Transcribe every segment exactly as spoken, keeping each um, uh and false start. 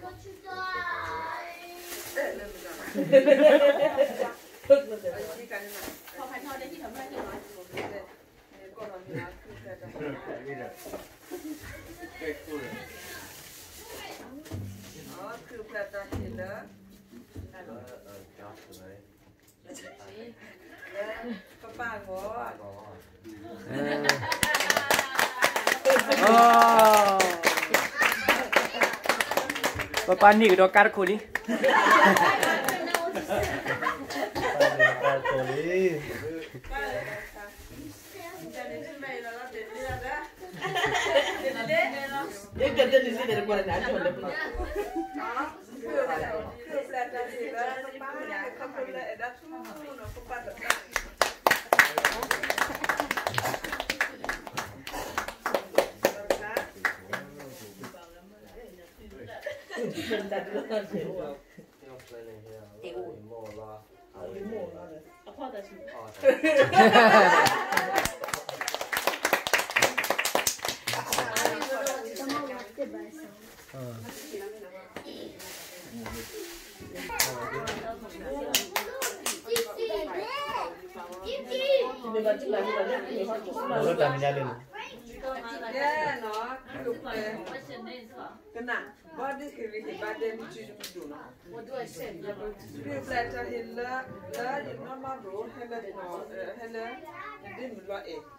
พอพันทอได้ที่ทำได้ที่น้อยก็นอนอยู่นะอ๋อคือประจำเห็นแล้วป้าป้าหัวป้าป้านี่ก็ดอกการคุนี่เด็กเด็กนี่เด็กคนนั้นชนเลยคือประจำเห็นแล้วป้าเขาคนละเอ็ดทุ่มเนาะป้าแบบนั้นเป็นดัดเลือดเสียวเอวเอาลิโม่เลยเอาพ่อแต่ชิมรถดำไม่ได้เลย Yeah, no, kena. What is it? We bad them to do now. What do I say? We flatter hill, la, you know my bro, hello, hello, and then we got it.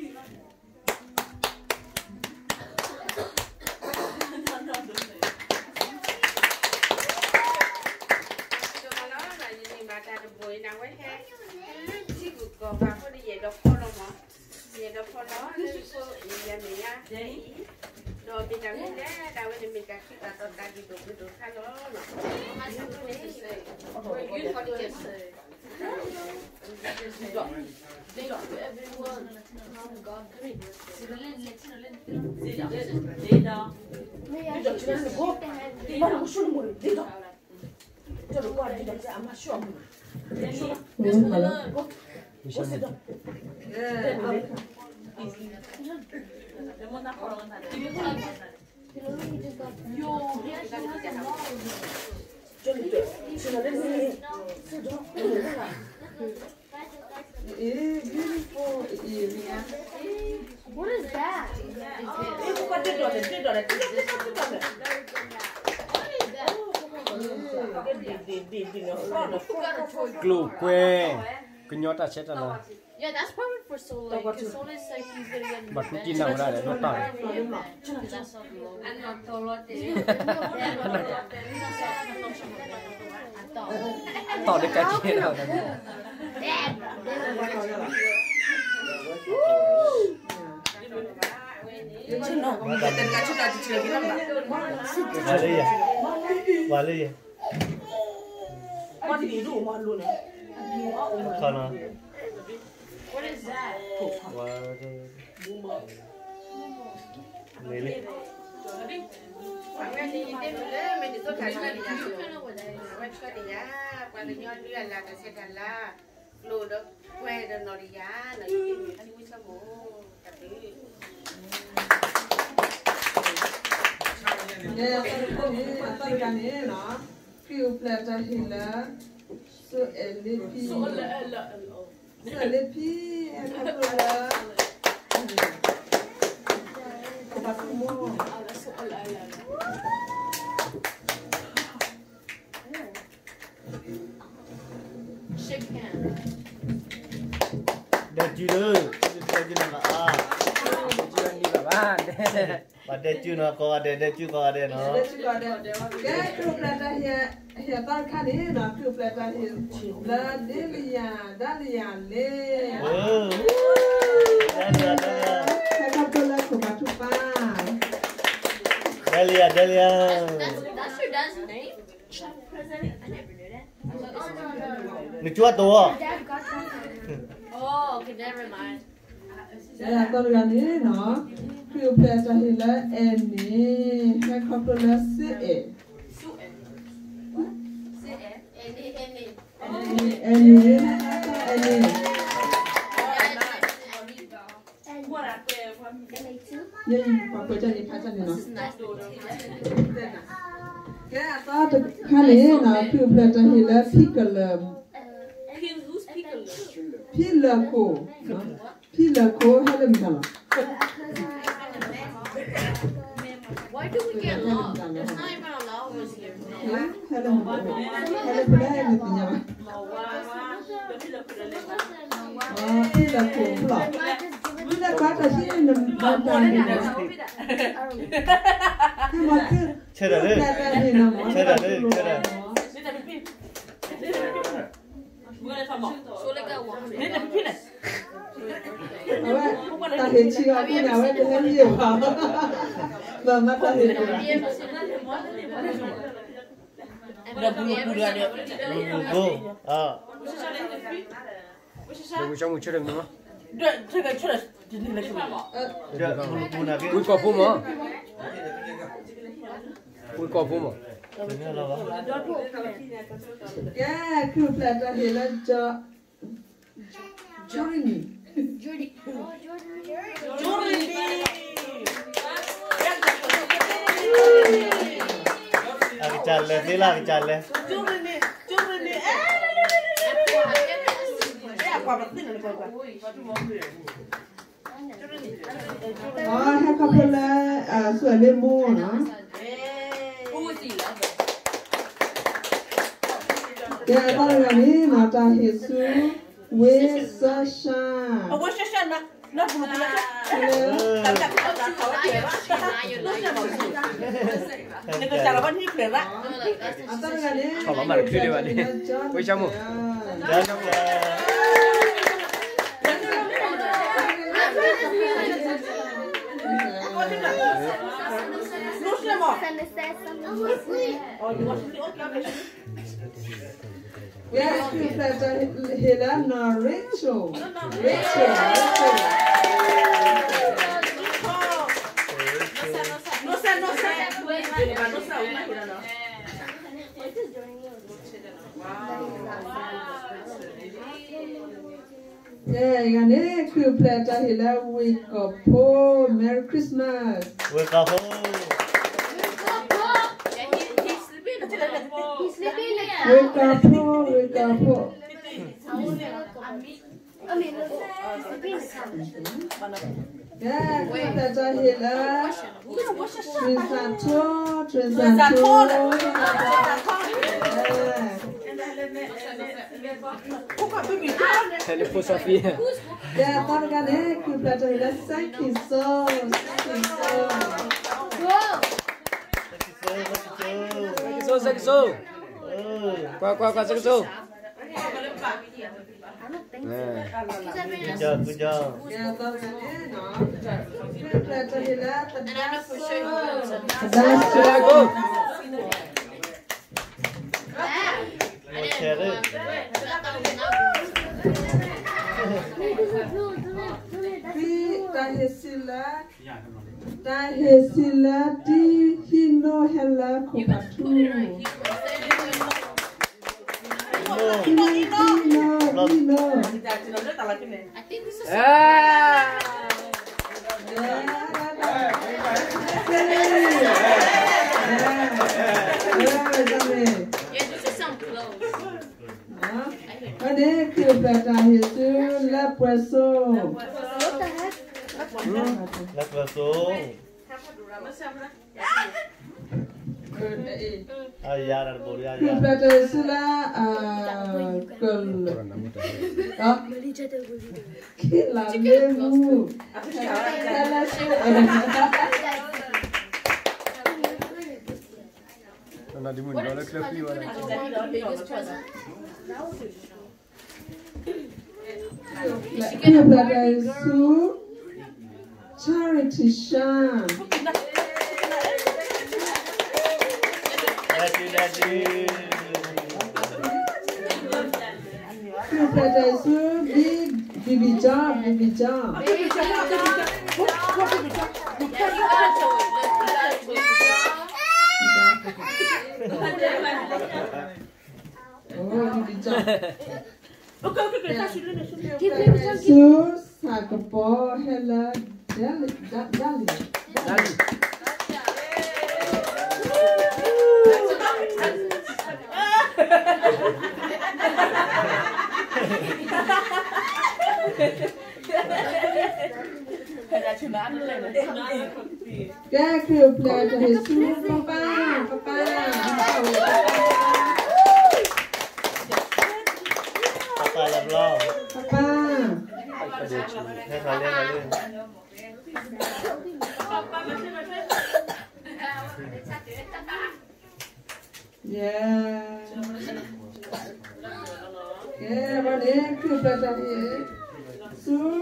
Dia dah follow, dia so dia ni ya. Do bidang ni dah, dah weh ni kaki atau tadi tu tu kan lo. Macam tu ni. You got to just say. Tengok everyone. Oh God, kami. Silakan, silakan. Silakan. Dia. Dia dah cakap ni kok. Mana musuh ni mula. Dia. Jadi kau ada dia amat syok. Dia mana? Bisa ni. What is that? Glue que kenyot aset ana. Yeah, that's perfect for Soleil. Because Soleil's like he's gonna get in But we can now that not time. And not Tolote. ต่อด้วยกันที่เรานั่น Cina, kita nak cina cina kita nak. Wali ya, wali ya. Wali ni dulu malu ni. Kana. What is that? Wali. Lele. Orang ni dia mula mesti tu kan dia. Orang cakap dia, pada nyon dia lah kesehatan lah. Lu dah kue dah noria, nak ini kan ini semua. Tapi yeah, so ni apa kan ni, no? Few platter hila, so L P, so L P, apa pula? Apa semua? So L L. Shake hand. Dah jujur, dah jujur nak ah. Jujur ni bapak. Pada jujur nak kau ada, dah jujur kau ada no. Dah jujur ada. Gaya few platter hia, hia tak kan ni, no? Few platter hia, la delia, delia le. Oh. Delia, delia. Apa pula kau cuba? Delia, Delia. That's, that's your dad's name? President? I never knew that. Ni cuat tu. Dad got that. Oh, okay, never mind. Saya tahu yang ni, no? Few platter hila ni, hai kau pula se. Su eh? What? Se eh? Any, any. Any, any. What are they? What? Ye, apa kerja ni pasal ni no? This is nice. Yeah, thought Kalena, Kupleta Hilla, Pickle, Who's pickle? Pilaco, Pilaco, Helen. Why do we get lost? There's not even a law was here. Helen, Helen, Helen, Ah, Pilaco, Block. Bila kata sih enam bapa ni. Cerah deh. Cerah deh, cerah. Awak tak heci aku ni awak dengan dia. Mama tak heci. Udah bulu-bulu ada. Go. Ah. Lagu macam macam ni mah. Dah, cakap cerah. Jadi lagi mana? Dia bulu-bulu lagi. Kui kopi mah. Kui kopi mah. Ini apa? Ya, Kupleta Hilla jo. Jorini. Jordy. Lagi jalan, dia lagi jalan. Jorini, Jorini. Eh, apa betul ni kau? Oh, hai kapela ah suami mu, no? Ya, kalau ni mata Yesus, Wesasha. Oh, Wesasha nak nak bulu-bulu aja. Ni kau cara ni clear. Atau ni? Kalau mana clear ni? Kui macam mu. Jangan. Yes, Kupleta Hilla na Rachel. Rachel. No sé, no sé. No sé, no. Yeah, ngane Kupleta Hilla wake up. Oh, Merry Christmas. Wake up. Wake up, oh, wake up, oh. Yeah, Kupleta Hilla. Trinsanto, Trinsanto. Telefon Sofia. Yeah, tahu kan eh, Kupleta Hilla thank you so, thank you so. Sakit so, sakit so. Kuah, kuah, kuah, sakit so. Kuja, kuja. Ya, tahu kan eh, no. Kupleta Hilla tadaso. Sudah go. Cerah. Pi tahesila, tahesila di hino hela kopatu. Hino, hino, hino. I think this is Ah. yeah, this is some clothes. Ada Kupleta Yesus lepreso. Nak masuk. Ayah dan boleh ayah. Kupleta Yesus lah kul. Ah, kila lemu. Kala su. Nak di mana? Kalau kelap ni mana? Kupleta Yesus charity shine. Daddy, daddy. Kupleta Yesus big bibi job, bibi job. Oh, bibi job. Yesus sakapo hela dali, dali. Dali. Cái kiểu là Jesus papa papa Papa làm lo. papa Thế thôi lên rồi lên. yeah yeah và đấy kiểu là Jesus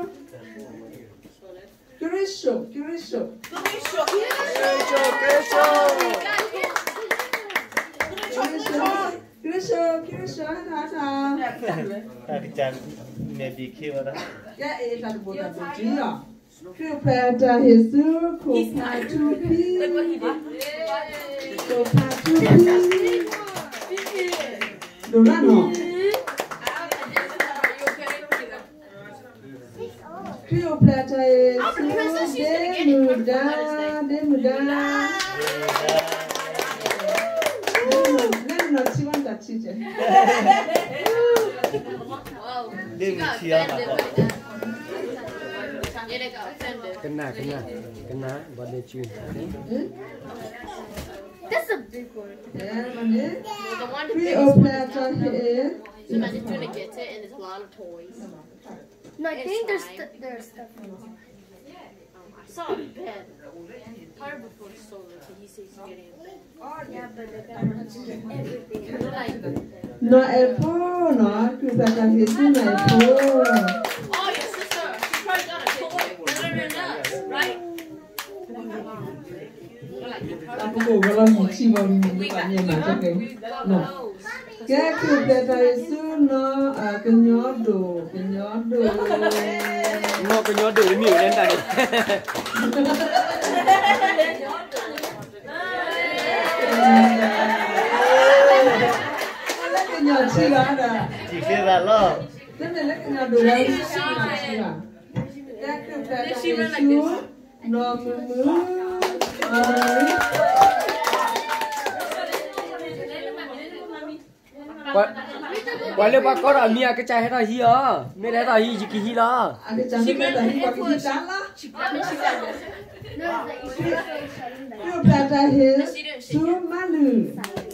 Cristo Cristo Cristo, Cristo. Cristo Cristo hả hả Ta cái chân mẹ bị kêu đó. cái ấy là bộ là bộ gì à kiểu là Jesus copa tu pi copa tu pi đồ ra nó Cleopatra Jesus de muda de muda nên nó chỉ quan trọng chỉ chứ Đi mình chia mà có. Kena, kena. Kena, buat dia cun. That's a big one. yeah mana The one the Cleopatra here So imagine trying to get it and there's a lot of toys. No, I think there's st there's stuff. I saw a bed. Part before the solar, so he says he's getting a bed. Oh yeah, but they got everything. They're like, nó Apple nó Cleopatra Jesus nó Apple oh, your sister, she probably got a toy. Better than us, right? They're like, you à probably cô got cô lo gì chi vào We bạn got, nhìn we mà cho got, cái we got nó those. cái Cleopatra Jesus nó à cái nhớ đồ cái nhớ đồ Mau ke nyodo ni ni tadi. lấy cái nhớ chi ra đó Chỉ kia ra lo. thế này lấy cái nhớ đồ ra chi ra cái Cleopatra Jesus nó mưa mưa Wala ba ko ra mia ke chai hết rồi hi à. Mẹ hết rồi hi ki hi la. anh cái chẳng biết là hình quả cái gì lá No, like, you should have shutting down. Cleopatra Jesus Manu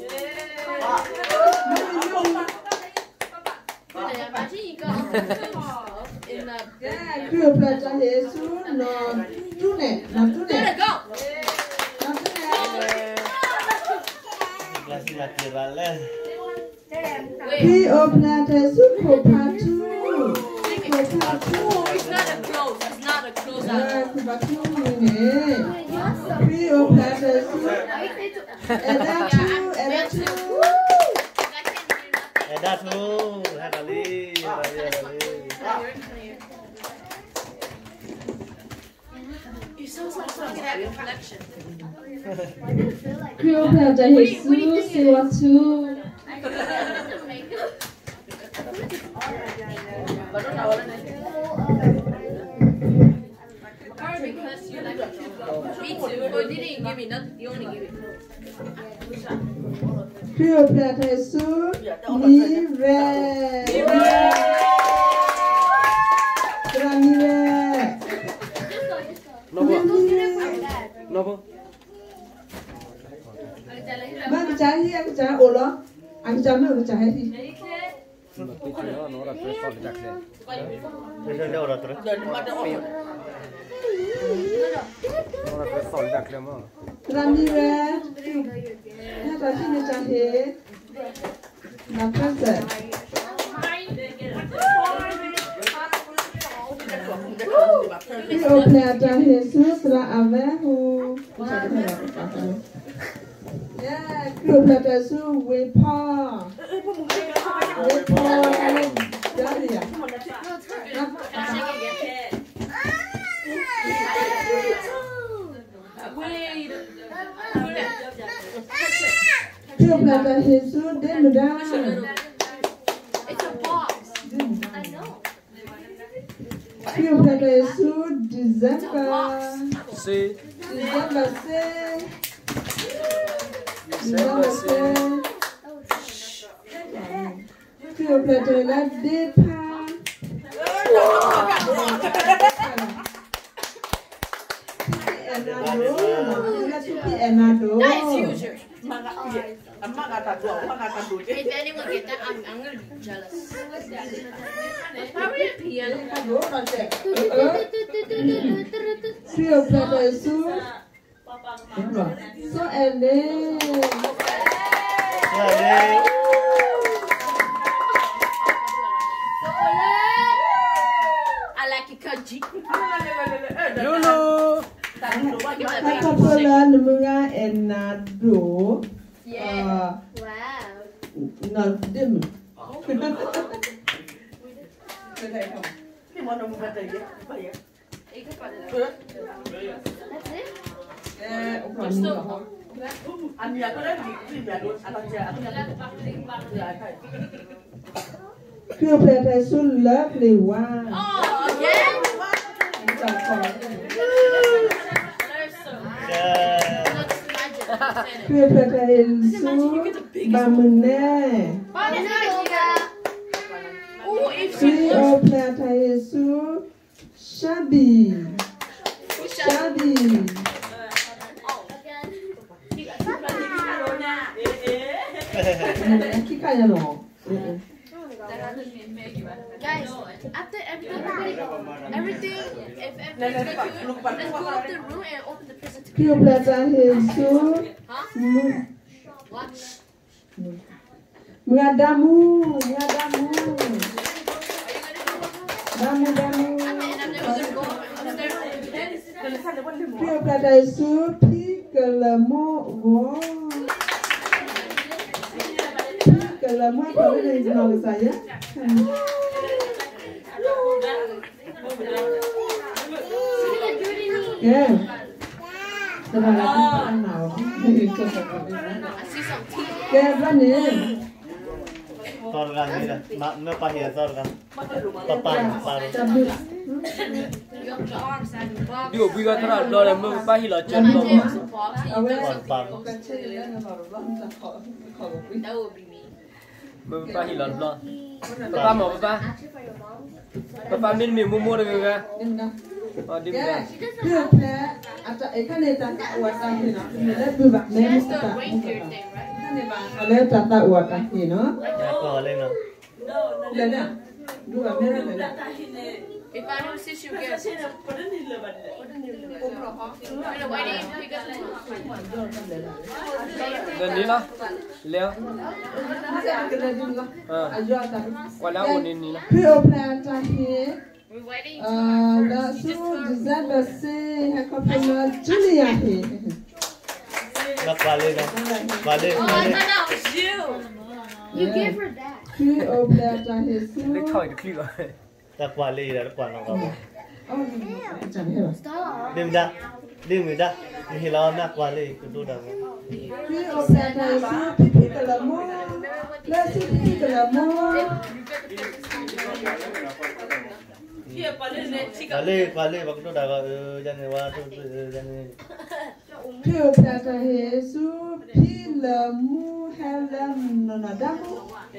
Imagine you got in the. cái Cleopatra Jesus nó chú nè nó chú nè Go! nó chú nè Masih mati rale. Cleopatra Jesus Cleopatra Cleopatra Oh, it's not a close. It's not a close out. à Cleopatra nè Cleopatra Jesus Ada chú Ada chú Eh dah tu. Hai kali. Hai kali. It sounds like something at reflection. Cleopatra Jesus Suatu Or because you like it. Me too. Or they didn't give me nothing. You only give me. Cleopatra Jesus Mire Mire Nopo? Nopo? Ba cái trái hi cái trái ổ lo anh trái mấy cái trái hi Nó ra fresh fall tak le. Besok dia orang terus. Nó ra fresh fall tak le mo. Ramire ya ta hi cái trái hi na pesa Cleopatra Jesus ra avehu yeah Cleopatra Jesus we pa we pa jadi ya Cleopatra Jesus de muda It's a box. I know. Cleopatra Jesus December Si. December say December December si. say Cleopatra là départ. Enado. That is huge. I'm not gonna do it. I'm not gonna do it. If anyone get that, I'm, I'm gonna be jealous. It's probably a piano. Cleopatra su. So ele. I like it, Kaji. Lulu. Katapola mga enado. Yeah. Wow. No, dim. That's it? Anh nhà có đấy thì nhà luôn, anh làm nhà, anh làm Cleopatra so lovely. Wow. Oh, again? Cleopatra is so bamune. Cleopatra is so shabby. Shabby. Kikaya no. Guys, after everything, everything, if everything's good, let's go up the room and open the present. Cleopatra is so. Huh? Watch. Mengadamu, mengadamu. Damu, damu. And then I'm never gonna go upstairs. Cleopatra is so pikelemo. Wow. Pikelemo apa ini nama saya? Yeah. Sebenarnya kenal. I see some teeth. Yeah, mana? Sorgan ni dah. Mak nak pahia sorgan. Papan, papan. Cabut. Điều bây giờ tao đó là mưa ba hi là chân đó mà. Papan. That would be me. Mưa ba hi là lo. Papa mà papa. Papa mình mình mua mua được không? Ờ đi Yeah. ra. Cleopatra, atau ikan ni tak uatan ni, nak berbak ni That's tak. the reindeer thing, right? Kalau tak tak uatan ni, no? Aku boleh no. Lena, dua merah lena. If I don't see you get it. Why didn't you pick up the Gần đi đó. Leo. Ờ. Qua lá ổn đi nè. Cleopatra ni, Why didn't you ah, dah su December si, aku pernah Julia ni. Nak boleh no. Boleh, Oh, I boleh. thought that was you. You gave her that. Cleopatra ni su. Lấy khỏi được clip rồi. Nak boleh dah depan kau. Oh, macam ni lah. Dim dah. Dim dah. Ni lawan nak boleh kudu dah. Cleopatra ni su pipi kelemo. Lah su pipi kelemo. Boleh, boleh waktu dah kau jangan waktu jangan. Cleopatra ni su pilemu helem nonadamu.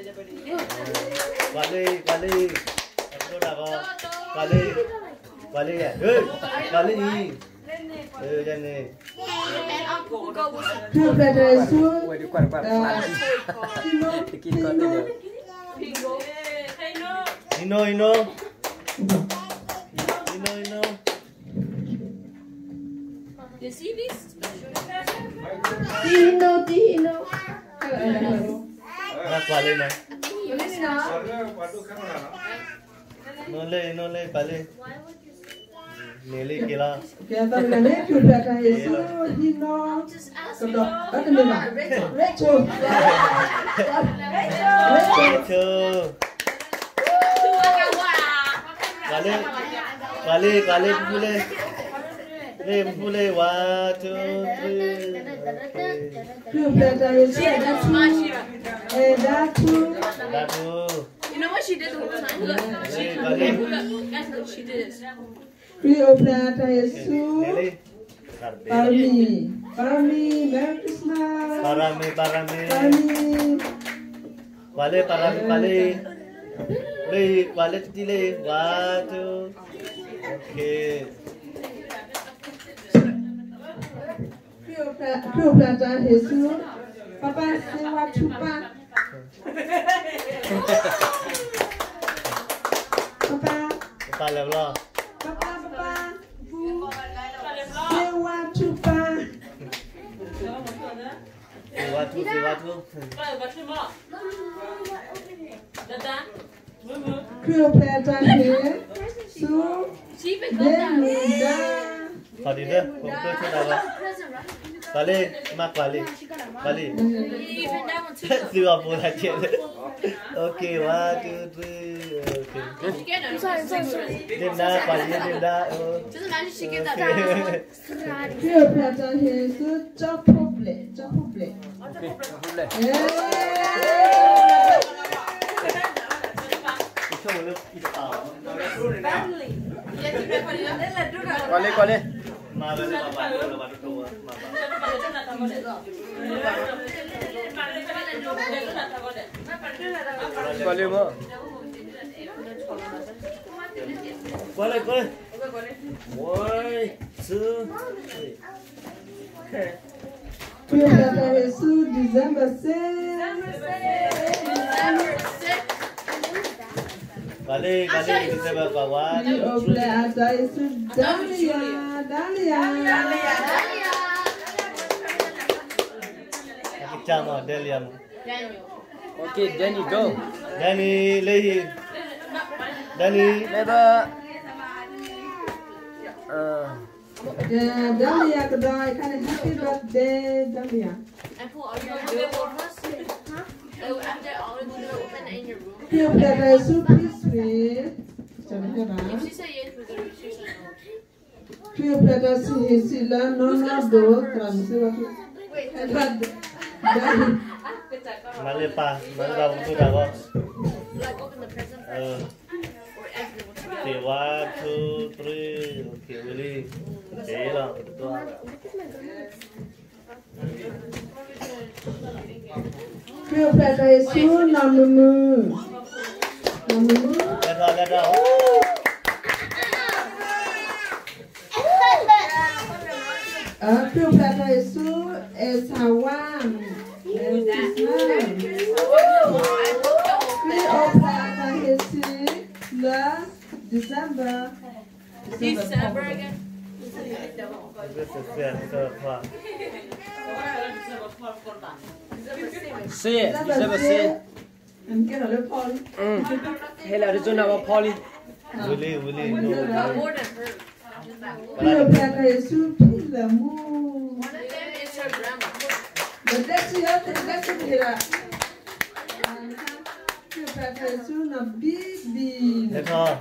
Boleh, boleh. Waktu dah kau. Boleh. Boleh ya. Eh, boleh ni. Eh, jangan. And Uncle go with Cleopatra ni su Quay đi quay quay. Đi kia con đi được. Ino, ino. Ino, ino. You see these? Tino, Tino. Nak boleh no. Noleh, noleh, boleh. Nili kila. Kita ni Cleopatra ni su Tino. Kedok, ada ni bang. Rachel. Rachel. Boleh, boleh, boleh, boleh. Boleh, boleh. One, two, three. Cleopatra ni su datu. Eh, datu. Datu. You know what she did the whole time? Look. She, Boleh. guys, look, she did this. Cleopatra ni su Nili. Parmi. Parmi, Merry Christmas. Parami, parami. Parmi. Boleh, parami, boleh. Lê qua lên đi lê one two okay Cleopatra Jesus Papa sewa chupa Papa Papa leo lo Papa Papa sewa chupa sewa tu sewa tu Cleopatra Jesus Delinda Thôi đi nữa, không cơ chút nào đâu. Qua lên, mặc qua lên. Qua lên. Dừa bùa là chuyện. Ok, one, two, three. Ok. Đêm đa, qua lên đêm đa. Cleopatra Jesus Chopoble Chopoble Không được ít tao. Qua lên, qua lên. Mà lên bà bà bà bà đồ mà bà. Qua lên mà. Qua lên, qua lên. Ôi, sư. Cleopatra Jesus December sixth Qua lên, qua lên, đi xem bà quá. Cleopatra Jesus Dahlia Dahlia Chào mà Delium. Ok, Danny go. Danny Lee. Danny. Never. Uh, Yeah, Dahlia Godoy, kind of happy birthday, Dahlia. And who are you going to do for us? Oh, after all, we're going to open it in your room. Cleopatra Jesus please sweet. If she say yes, we're going to she say no. Cleopatra si sila no no do transfer. Wait, Mà lên pa, mà lên đầu tôi đâu. Like open the present first. Ờ. Or everyone together. Okay, one, two, three. Okay, really. Okay lah, itu ah. Cleopatra Jesus namumu. Namumu. Lihat dah, lihat dah. Uh, Cleopatra Jesus is Hawan. Cleopatra Jesus last December. December again? This is fair, so far. C, December C. Em kia là lớp Paul. Ừ. Hay là Arizona vào Pauli. Really, really, no. More than her. Cleopatra Jesus là mu. One of them is her grandma. But that's the other thing. That's the thing. Cleopatra Jesus là big big. Lihat dah.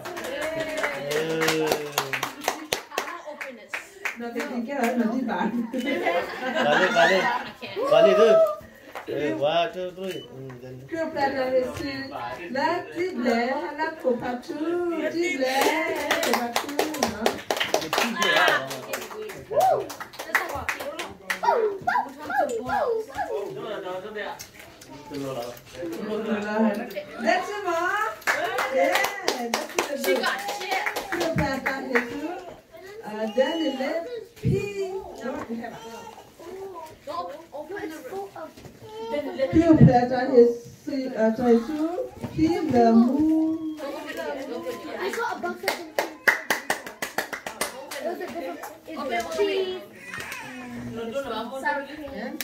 Nó cái gì kia là nó đi bán. Balik, balik, balik tu. Eh, one, two, three. Cleopatra Jesus là triple là Cleopatra triple Cleopatra. That's it, Ma. Yeah, that's She it. got shit. Cleopatra Jesus. Uh, then it left P. Go open the room. Cleopatra Jesus. Uh, Jesus. P. The moon. Go open it. Go open it. I saw a bucket. It was a different. It Open was one cheese. Sour cream.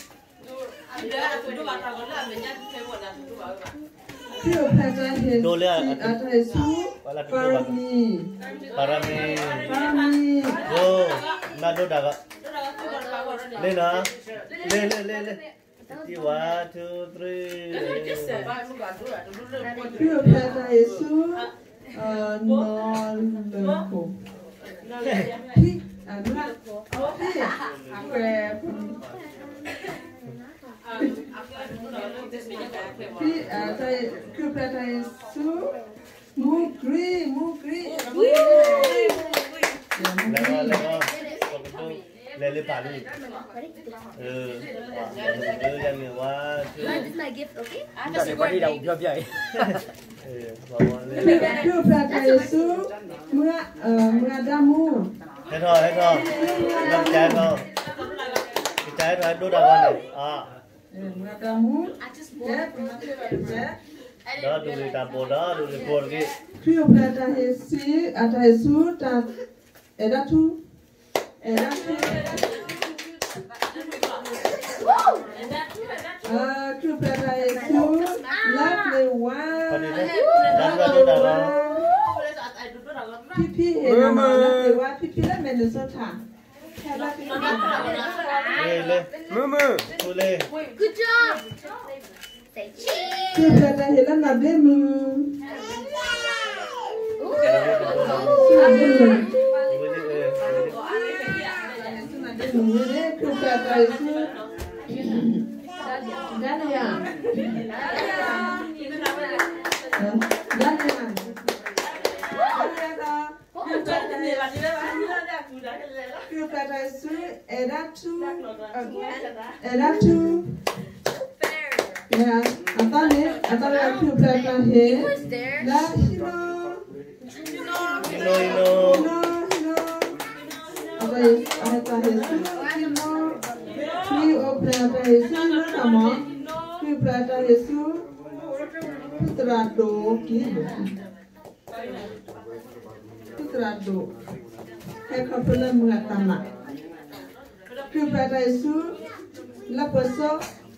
Cleopatra Jesus. Dole ah, Uh, Jesus. Parami. Parami. Parami. Oh, nado dah kak. Lên ah. Lên, lên, lên, lên. One, two, three. Cleopatra Jesus. Uh, non-local. P. Uh, not. P. Where? P. Uh, Cleopatra Jesus. Mugri, Mugri. Lewat, lewat. Lên lên cả đi. Ừ. Ừ, em nhiều quá. This is my gift, okay? Giờ để qua đi đâu cho vậy. Ừ, vào lên. Kêu Prata Yesu, mưa mưa damu. Hết rồi, hết rồi. Làm trái thôi. Cái trái thôi, đốt đầu con này. À. Mưa damu. Chết, chết. Đó, đừng đi tạm bộ đó, đừng đi buồn cái. Kêu Prata Yesu, Ata Yesu ta edatu, edatu. Ah, kêu Prata Yesu, lovely one. Con đi đấy. Đặt ra đốt đầu con. Pipi ห็นมาแล้วแต่ว่าพี่ๆแล้วมันจะถามแค่ว่าพี่ๆ Lên, lên. Mưa mưa. Thu lên. Good job. Say cheese. คือเพื่อนจะเห็นแล้วนับได้มือ Ooh. นับได้มือ Vui đi, ừ. นับได้มือเนี่ยคือเพื่อนจะซื้อด้านไหนอ่ะด้านไหนอ่ะ Kêu Prata Yesu, edatu, edatu. Ya, atane, atane kêu Prata he. La hino, Ino, ino. hino, hino. Atane, atane Yesu, hino. Kêu Prata Yesu, hino nama. Kêu Prata Yesu, putra do kilo. Putra do. Hai couple mengatama. Kêu Prata Yesu, la poso.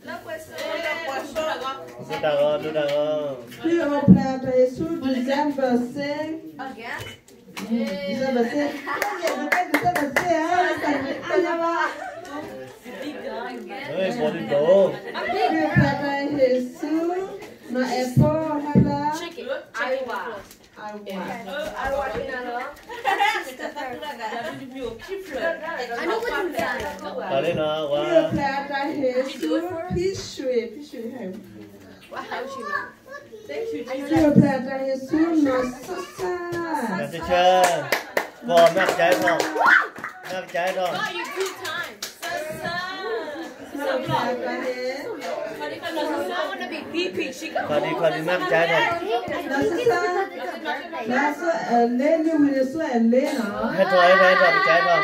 Đốt đầu con, đốt đầu con. Kêu Prata Yesu, December six. December six. December six ah, tanya ba. Ơi, bỏ đi đổ. Kêu Prata Yesu, na apple hala. I want. I know what's inside. Vào lên nào, Kêu qua. Prata Yesu, pishui, pishui hai. Kêu Prata Yesu, na sasa. Làm cho chơi. Vò nắp trái không? Nắp trái không? Kêu Prata Yesu. Qua đi, qua đi nắp trái không? Na sasa. Na so ele ni wile so ele na. Hết rồi, hết rồi, hết rồi, bị trái không?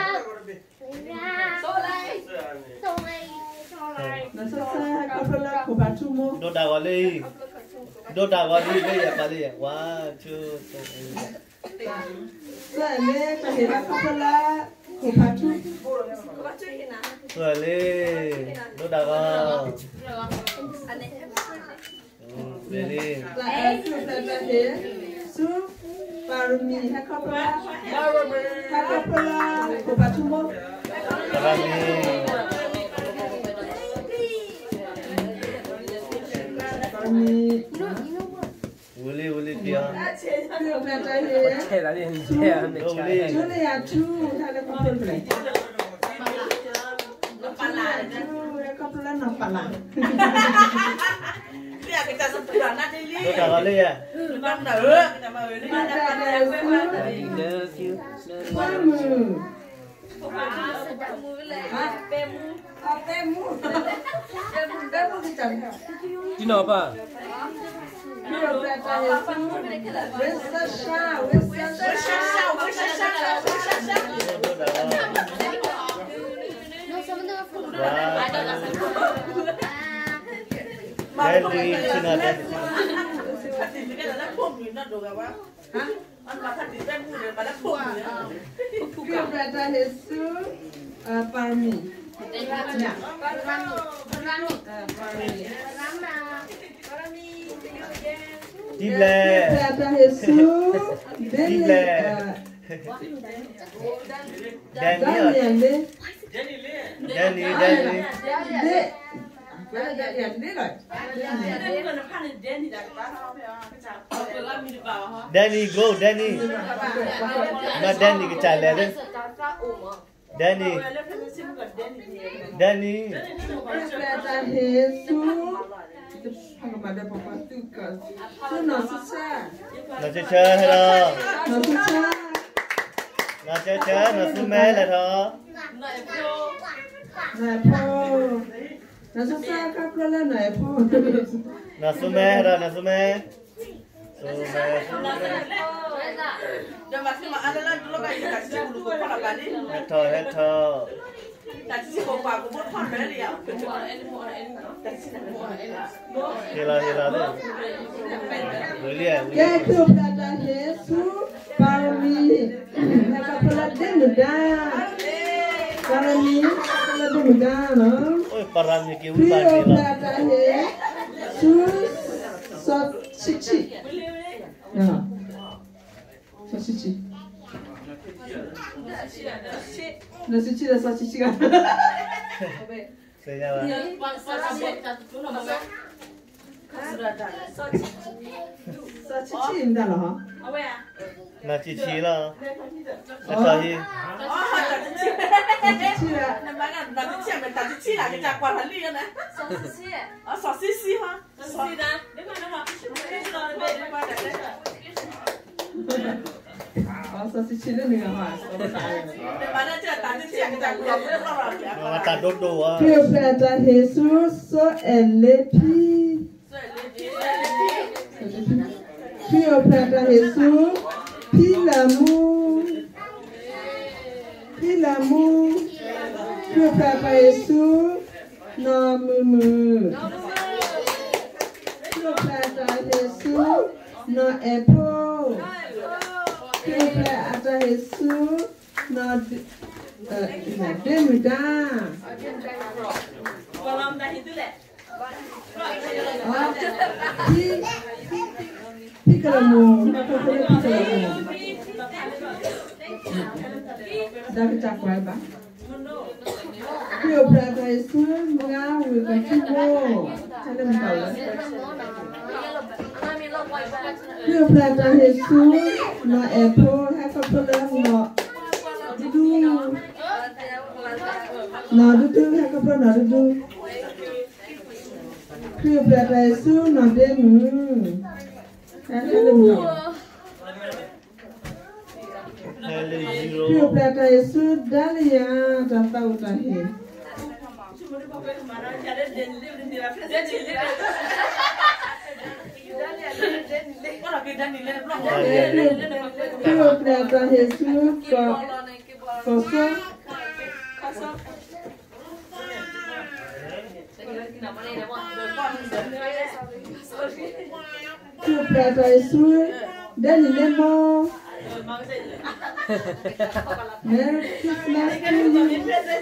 Na sasa hai couple la ko batumo. Đốt đầu con đi. Đốt đầu con đi, bây giờ qua đi. One, two, three. So ele ka hela couple la ko batu. Rồi lên. Đốt đầu con. Ừ, lên đi. La kêu Prata Yesu. Parumi hai couple la. Hai couple la ko batumo. Cảm ơn đi. Parumi. Vui đi, vui đi kìa. Kêu Prata Yesu. Che là đi, che để Đâu chạy. đi. Julia tu hai couple la. Hai couple la na pala. Đốt đầu con đi à? Love you. Pamu. Đi nào ba? Kêu Prata Yesu. Wesasha, wesasha. Đốt đầu con. No, some of them are from Wow. Lên đi, xin hãy lên. Kêu Prata Yesu. Parmi. Ya. Đi lẹ. Prata Yesu. Đi lẹ. Danny à? Daniel. Danny, Danny. De. Daniel de rồi. Danny, go, Danny. Mà Danny cái chạy lẹ đấy. Danny. Danny. Prata Yesu. Kalau pada papa tu kan. Tu nasi sa. Nó chơi chơi hay đâu? Nasi sa. Nó chơi chơi, nó xuống mê là thôi. Nai po. Nasusa kapala nai po. Nasumera, nasume. Sume. Dah masih mak ada lah dulu kan kita kasih dulu kau nak balik. Heto, heto. Kasih kau pak kau buat mana dia? Hila, hila tu. Boleh ya. Ketu prata Yesu parmi. Kapala demuda. Parmi kapala demuda, no. Oh, parami ke Prio ubah ni lah. prata Yesu sot cici. Ya. Sot cici. Dah cici dah sot cici kan. Saya lah. Sot cici indah lah. Nak cici lah. Heto hi. Oh, dah cici. Cici lah. Nampak kan, dah cici, ambil dah cici lah kita kuat hali kan? Oh, sosisi ha. Sosisi dah. Oh, sot cici ni dengan mas. Mana je dah cici kita kuat hali kan? Mata dodo ah. Prio prata Jesus so elepi. Prio prata Jesus pilamu. Pilamu. Prio prata Jesus no mumu. Prio prata Jesus no epo. Prio prata Jesus no eh demuda. Kolam dah itu leh. Ah, pi pikalamu, pikalamu, pikalamu. Dah kita kuat ba? Prio prata Yesu mengawu kecibo. Ada mentau lah. Prio prata Yesu no epo, haka pelang no dudu. No dudu, haka pelang no dudu. Prio prata Yesu no demu. Haka demu. Hello Prio zero. prata Yesu dalia tata utahi. Orang kita ni leh belum. Prio prata Yesu ko kosong. Prio prata Yesu dani lemo. Merry Christmas to you.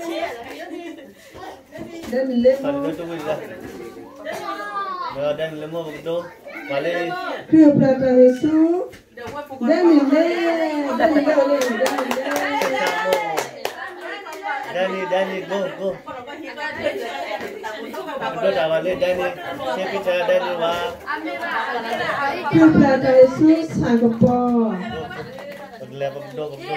Dani lemo. Kalau tu boleh lah. Kalau dan lemo betul. Balik. Prio prata Yesu dani le. Dani le le. Dani le. Dani, Dani, go, go. Betul dah balik Dani. Saya bicara Dani wah. Prio prata Yesu sanggupo. Betul apa betul betul.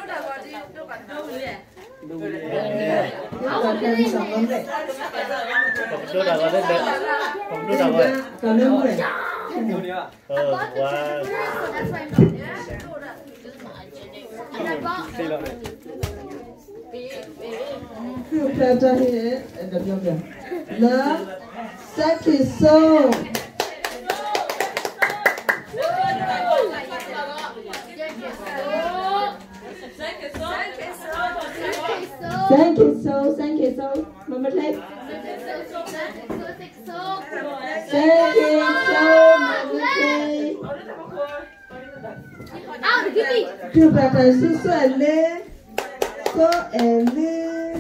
Kami sanggup deh. Betul dah balik dah. Betul dah balik. Kami boleh. Oh wah. Prio prata Yesu ada berapa? La sakiso. Thank you so, thank you so. Mama take. Thank you so, Mama take. Out, give me. Prio prata Yesu so ele, so ele.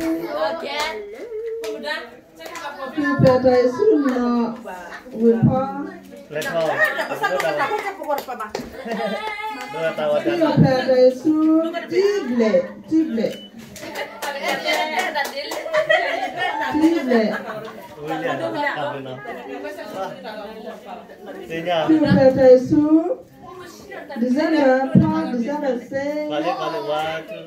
Prio prata Yesu no wipa. Let's go. Betul dah balik. Dua tahu dah. Prio prata Yesu tible, tible, tible. William, apa nak? Senya. Prio prata Yesu Designer, Paul, designer say. Balik balik wah tu.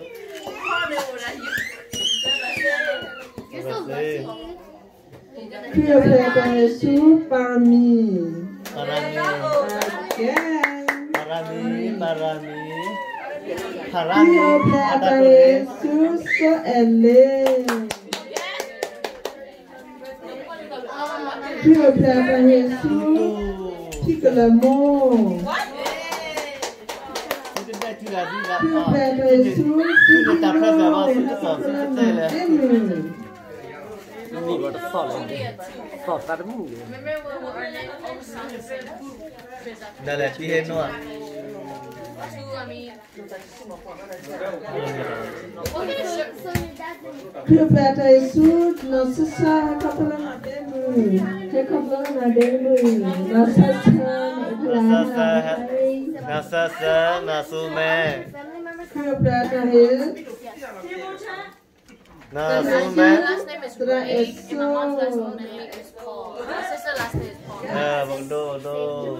You're so lucky. Prio prata Yesu parmi. Parami, Again. parami, parami. Prio prata Yesu so ele. Pure Plata Jesus, Piccolamo. Pure Plata Jesus, Piccolamo. Ni gọi là sọt này, sọt ta đúng không? Đây là chi hết luôn. Pure Plata Jesus, Nossa Senhora Capela Demu, que Capela Demu, Nossa Senhora, Nossa Senhora, Nosso Mé. Pure Plata Jesus. Nosso My Mé. last name is Ray, and my mom's last name is Paul. My sister's last name is Paul. À, vòng đô đô.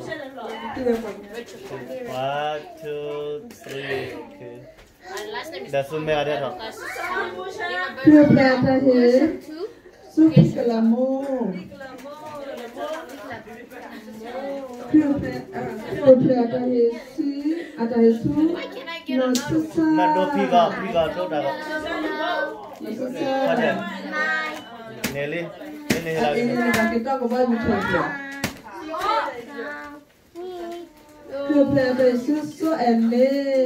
One, two, three. Okay. My last name is Nosso Mé ở đây rồi. Pure Plata Jesus, Piccolamo. Pure Plata Jesus, Ata Jesus, Nossa Senhora. Mà đô phi gò, phi gò chốt nào. Có thể. Nè lên. Lên này là Ini nak kita kau buat macam tu. Pure Plata Jesus, so ele.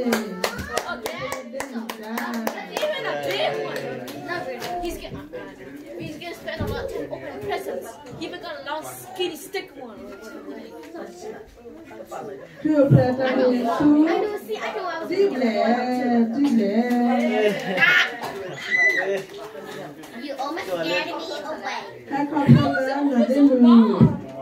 He's getting, he's getting spent on like ten open presents. He even got a long skinny stick one. Pure Plata Jesus, đi lẹ, đi lẹ. You almost scared me away. Hai con con lớn là đi mù.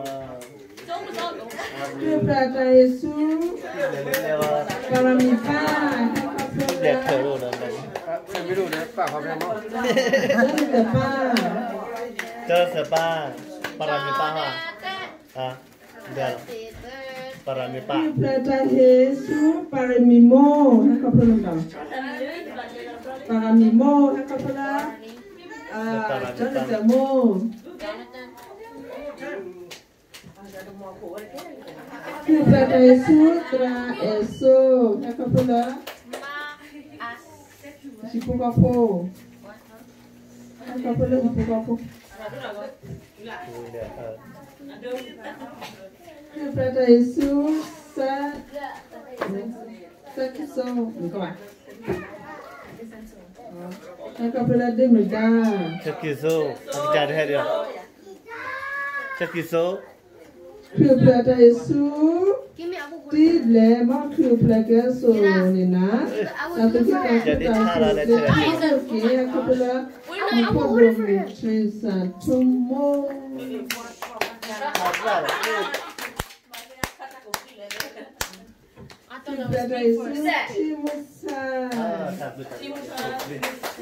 Pure Plata Jesus, Paramipa, hai con đẹp con thở lớn. rồi đó. Xem video đấy, bảo họ em không? Paramipa. Cho spa, Paramipa ha. À, được. Paramipa. Pure Plata Jesus, Paramimo, hai con con lớn. Paramimo, hai con con lớn. Ah, Jonathan Mo. Pure Plata Jesus, Tra Eso, hai con con lớn. Sipukapo. Hai con con lớn Sipukapo. Pure Plata Jesus, Sa Sa Kiso, ni các bạn. Hai con con lớn Demida. Chắc kỳ số, anh trả hết được. Chắc kỳ số. Pure Plata Jesus, đi lẹ mong Pure Plata số này nè. Satu kita Jadi cara lah cara. Okay, hai con con lớn. Một phần mười satu mo. Pure Plata Jesus, Timusa. Ah, satu satu.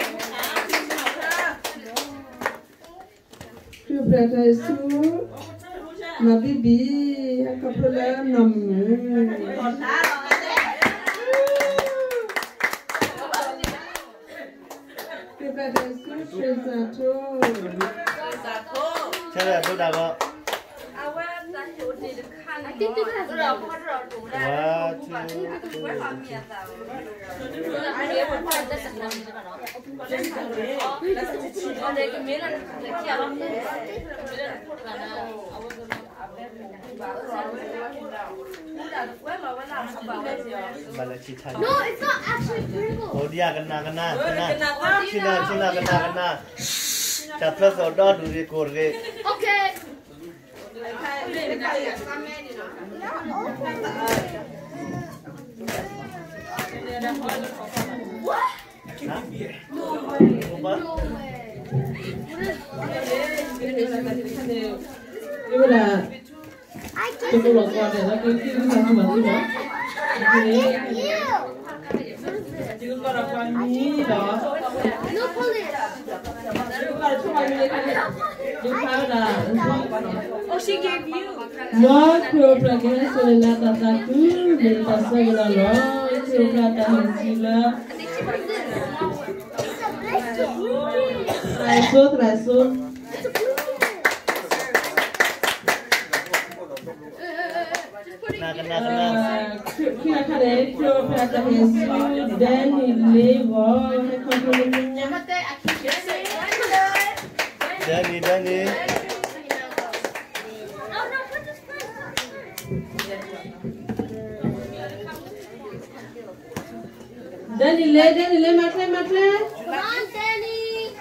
Pure Plata Jesus, Nabibi, hai con con lớn nằm. Pure Plata Jesus, satu. Chắc là tôi đã có. I think this has One, two, three. Bà là chị Thành. No, it's not actually Pringles. Ồ đi à, gần nào, gần nào, gần nào. Xin nào, xin nào, gần nào, gần nào. Chả plus ở đó đủ đi cột ghê. Okay. What? Hả? No way. Không có. No way. Ini là I tôi give có you. บอกก่อนเนี่ยแล้วก็ที่ที่ทำมาที่บอก I give you. Chứ có là quan nhí đó. No police. Chứ có là cho anh đi cái những cái là Oh, she gave you. nó Pure Plata rồi là ta ta cứ để ta xây là nó Pure Plata hình gì là trai số trai số Gần nào, gần nào, gần nào. khi là cái đấy Pure Plata hình gì đến thì lấy vỏ hay không có lên nhá. Danny, Danny. Danny le, Danny le, matre, matre. Come on, Danny.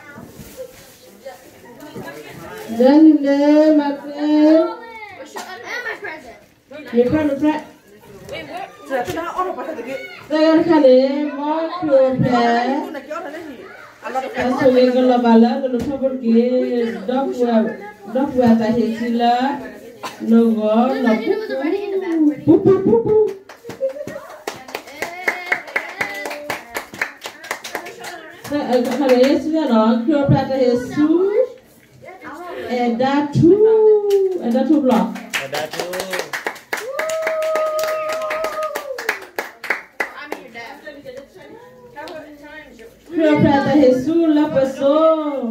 Danny le, matre. And my present. Me pre, me pre. Giờ tôi đã order vào cái Saya kali mau keluar. này cái order này gì? Kaso yang kalau bala kalau sabur ki dok web dok web tahi sila nogo I didn't know it was already in the back. pu pu pu pu. Kalau Yesus ya no keluar pada Yesus. Ada tu, ada tu blok. Ada tu. Keluar pada Yesus lah pasal.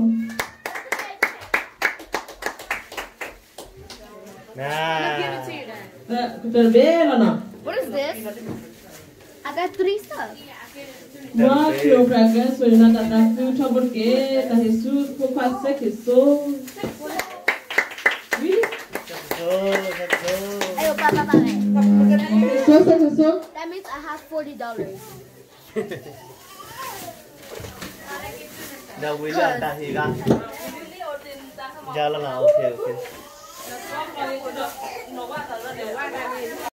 Nah. Terbela no. What is this? I got three stuff. Mau keluar pada so ina tak tu sabur ki dah Yesus kuasa Yesus. So, so. Ayo, Papa, Papa. So so so. That means I have forty dollars. Dah william dah hilang. Jalan lah, okay, okay.